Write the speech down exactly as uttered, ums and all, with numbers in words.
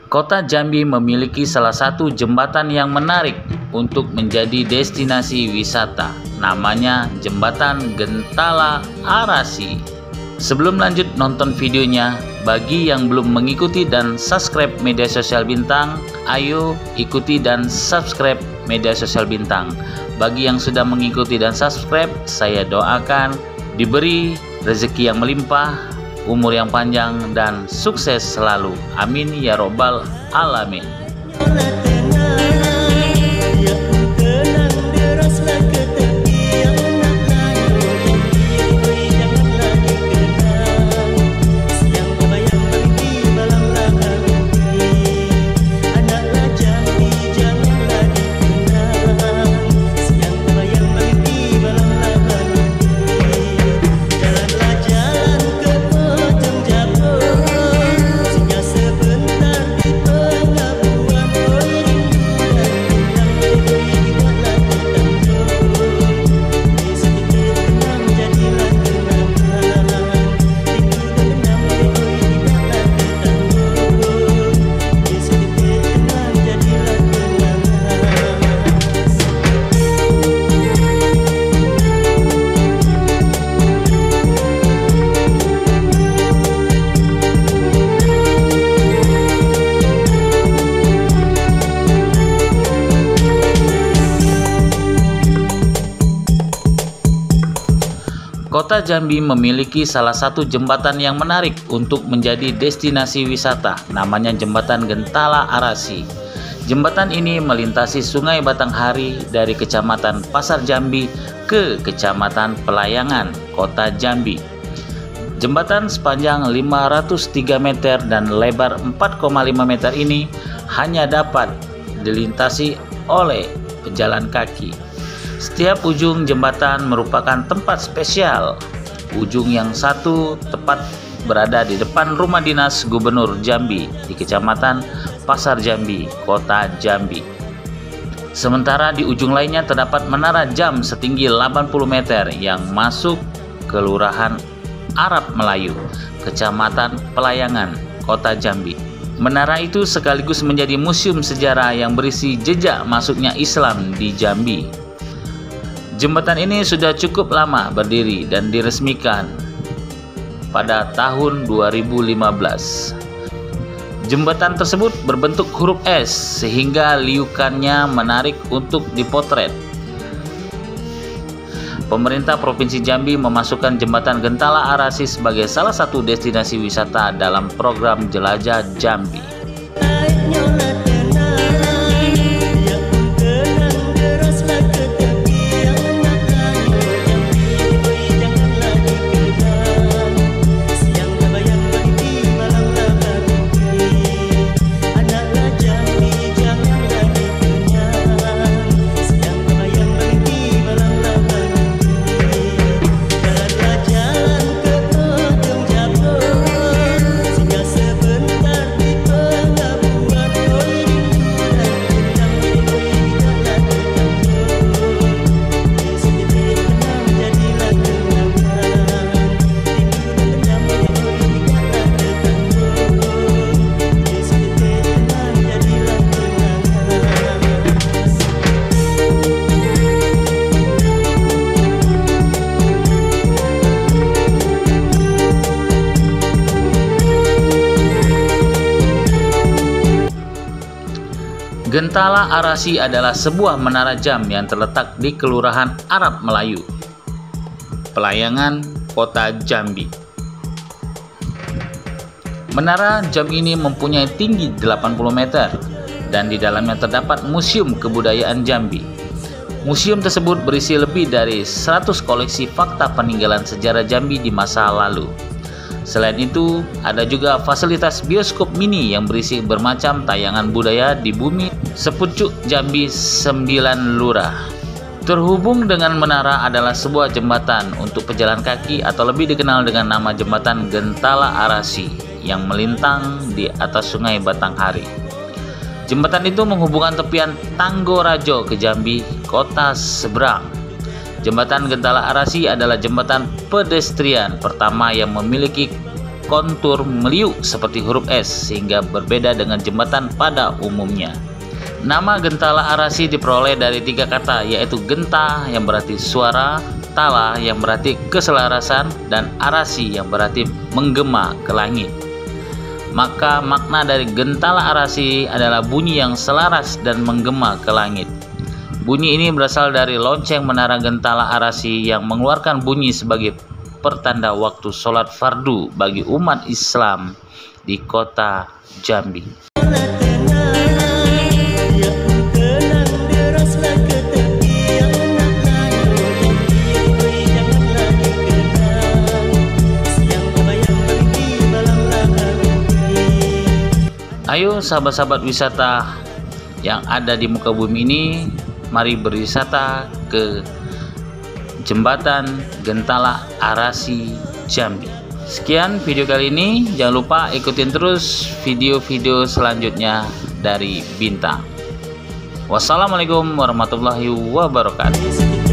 Kota Jambi memiliki salah satu jembatan yang menarik untuk menjadi destinasi wisata. Namanya Jembatan Gentala Arasi. Sebelum lanjut nonton videonya, bagi yang belum mengikuti dan subscribe media sosial Bintang, ayo ikuti dan subscribe media sosial Bintang. Bagi yang sudah mengikuti dan subscribe, saya doakan diberi rezeki yang melimpah, umur yang panjang, dan sukses selalu. Amin ya robbal alamin. Kota Jambi memiliki salah satu jembatan yang menarik untuk menjadi destinasi wisata, namanya Jembatan Gentala Arasi. Jembatan ini melintasi Sungai Batanghari dari Kecamatan Pasar Jambi ke Kecamatan Pelayangan, Kota Jambi. Jembatan sepanjang lima ratus tiga meter dan lebar empat koma lima meter ini hanya dapat dilintasi oleh pejalan kaki. Setiap ujung jembatan merupakan tempat spesial. Ujung yang satu tepat berada di depan rumah dinas Gubernur Jambi di Kecamatan Pasar Jambi, Kota Jambi. Sementara di ujung lainnya terdapat menara jam setinggi delapan puluh meter yang masuk Kelurahan Arab Melayu, Kecamatan Pelayangan, Kota Jambi. Menara itu sekaligus menjadi museum sejarah yang berisi jejak masuknya Islam di Jambi. Jembatan ini sudah cukup lama berdiri dan diresmikan pada tahun dua ribu lima belas. Jembatan tersebut berbentuk huruf S sehingga liukannya menarik untuk dipotret. Pemerintah Provinsi Jambi memasukkan Jembatan Gentala Arasi sebagai salah satu destinasi wisata dalam program Jelajah Jambi. Gentala Arasi adalah sebuah menara jam yang terletak di Kelurahan Arab Melayu, Pelayangan, Kota Jambi. Menara jam ini mempunyai tinggi delapan puluh meter dan di dalamnya terdapat Museum Kebudayaan Jambi. Museum tersebut berisi lebih dari seratus koleksi fakta peninggalan sejarah Jambi di masa lalu. Selain itu, ada juga fasilitas bioskop mini yang berisi bermacam tayangan budaya di bumi sepucuk Jambi sembilan lurah. Terhubung dengan menara adalah sebuah jembatan untuk pejalan kaki atau lebih dikenal dengan nama Jembatan Gentala Arasi yang melintang di atas Sungai Batanghari. Jembatan itu menghubungkan tepian Tanggorajo ke Jambi, kota seberang. Jembatan Gentala Arasi adalah jembatan pedestrian pertama yang memiliki berkontur meliuk seperti huruf S sehingga berbeda dengan jembatan pada umumnya. Nama Gentala Arasi diperoleh dari tiga kata, yaitu genta yang berarti suara, tala yang berarti keselarasan, dan arasi yang berarti menggema ke langit. Maka makna dari Gentala Arasi adalah bunyi yang selaras dan menggema ke langit. Bunyi ini berasal dari lonceng menara Gentala Arasi yang mengeluarkan bunyi sebagai pertanda waktu sholat fardu bagi umat Islam di kota Jambi. Ayo sahabat-sahabat wisata yang ada di muka bumi ini, mari berwisata ke Jembatan Gentala Arasi Jambi. Sekian video kali ini, jangan lupa ikutin terus video-video selanjutnya dari Bintang. Wassalamualaikum warahmatullahi wabarakatuh.